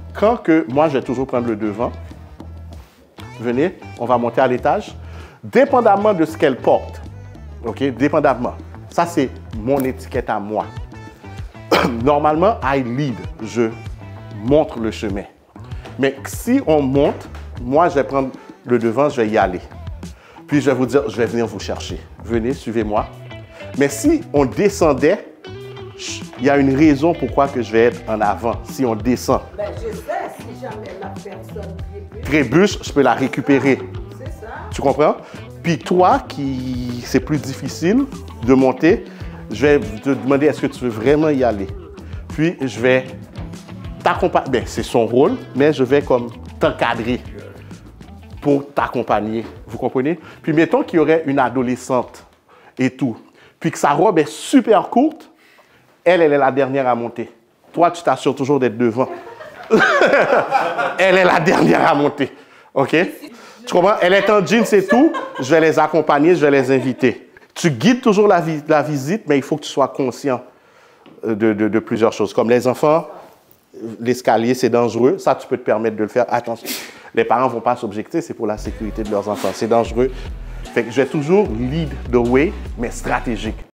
quand que moi, je vais toujours prendre le devant, venez, on va monter à l'étage, dépendamment de ce qu'elle porte, ok, dépendamment. Ça, c'est mon étiquette à moi. Normalement, I lead, je montre le chemin. Mais si on monte, moi, je vais prendre le devant, je vais y aller. Puis, je vais vous dire, je vais venir vous chercher. Venez, suivez-moi. Mais si on descendait, il y a une raison pourquoi que je vais être en avant, si on descend. Ben, je sais, si jamais la personne trébuche, je peux la récupérer. C'est ça. Tu comprends? Puis toi, qui c'est plus difficile de monter, je vais te demander, est-ce que tu veux vraiment y aller? Puis, je vais t'accompagner. Ben, c'est son rôle, mais je vais comme t'encadrer pour t'accompagner. Vous comprenez? Puis, mettons qu'il y aurait une adolescente et tout, puis que sa robe est super courte, elle est la dernière à monter. Toi, tu t'assures toujours d'être devant. Elle est la dernière à monter. OK? Tu comprends? Elle est en jeans et tout. Je vais les accompagner, je vais les inviter. Tu guides toujours la visite, mais il faut que tu sois conscient de plusieurs choses. Comme les enfants, l'escalier, c'est dangereux. Ça, tu peux te permettre de le faire. Attention, les parents ne vont pas s'objecter, c'est pour la sécurité de leurs enfants. C'est dangereux. Fait que je vais toujours lead the way, mais stratégique.